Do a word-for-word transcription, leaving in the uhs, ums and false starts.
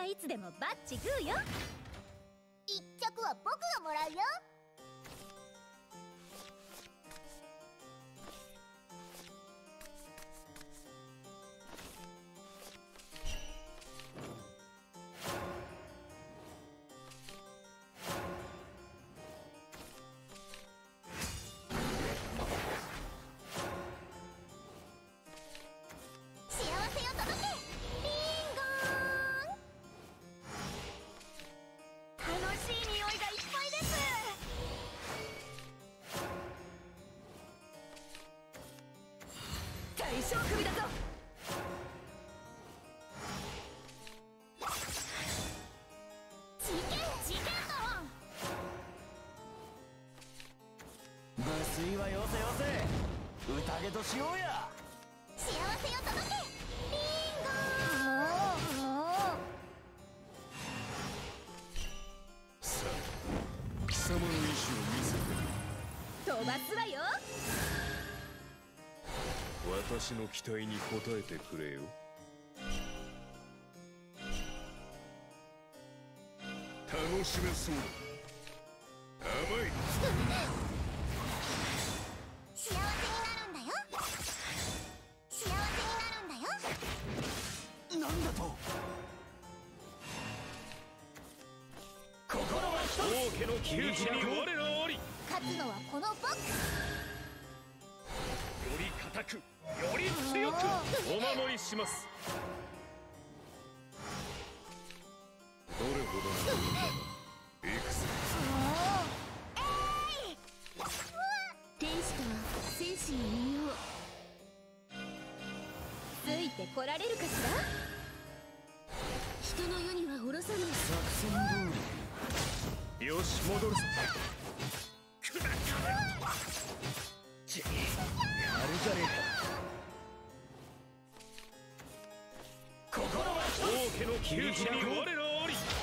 はいつでもバッチグーよ。 一着は僕がもらうよ。 大将首だぞ。 事件事件だ。 無粋はよせよせ、宴としようや。 幸せを届けリンゴさあ貴様の意志を見せてみる。 飛ばすわよ。 私の期待に応えてくれよ。楽しめそうだ。甘い。 幸せになるんだよ。幸せになるんだよ。 なんだと。心は一つ。 王家の窮地に我らあり。 勝つのはこの僕。 より固く、より強くお守りします。どれほどの戦天使とは戦士の人形。ついてこられるかしら。人の世にはおろさない。 作戦通り。 よし、戻るぞ。 やるじゃねえか。心は王家の窮地に我らあり。